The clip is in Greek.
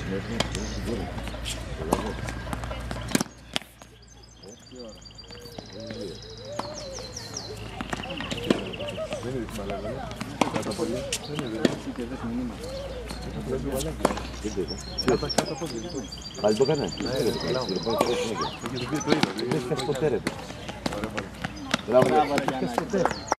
Δεν είναι μαλάκα, κάτω από λίγο. Δεν είναι κάτω από λίγο. Πάλι το έκανε. Έχει το πει το είδα. Δεν φτιάχνει ποτέ ρε. Μπράβο. Δεν φτιάχνει ποτέ.